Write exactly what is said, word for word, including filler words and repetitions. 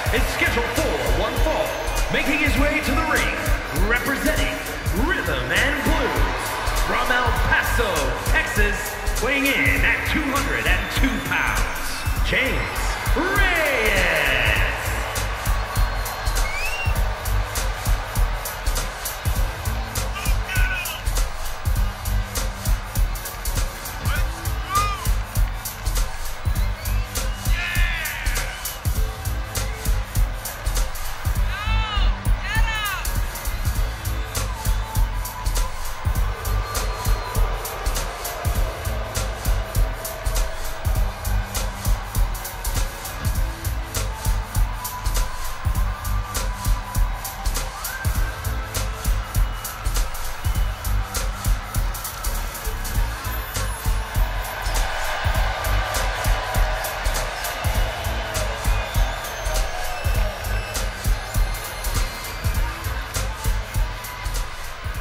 is scheduled for one fall, making his way to the ring, representing Rhythm and Blues from El Paso, Texas, weighing in at two hundred two pounds, James Ray.